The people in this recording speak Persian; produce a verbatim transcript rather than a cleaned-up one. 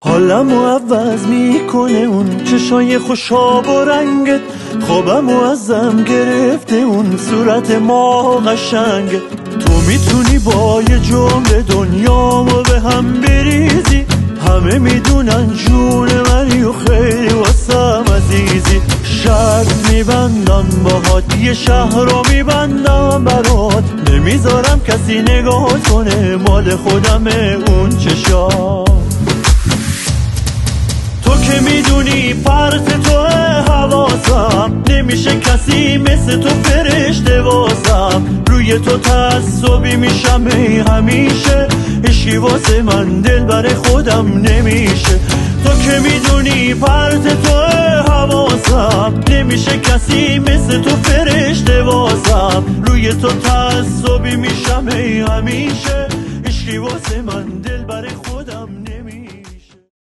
حالمو عوض میکنه اون چشای خوشاب و رنگت، خوابمو ازم گرفته اون صورت ما قشنگت. تو میتونی با یه جمله دنیامو به هم بریزی، همه میدونن جون منی و خیلی واسم عزیزی. شرط میبندم باهات، یه شهر رو میبندم برات، نمیذارم کسی نگاه کنه، مال خودمه اون چشا. تو که میدونی پرت تو حواسم، نمیشه کسی مثل تو فرشته واسم. روی تو تعصبی میشم ای همیشه، عشقی واسه من دل بر خودم نمیشه. تو که میدونی پرت تو حواسم، نمیشه کسی مثل تو فرشته واسم. روی تو تعصبی میشم ای همیشه، عشقی واسه من دل بر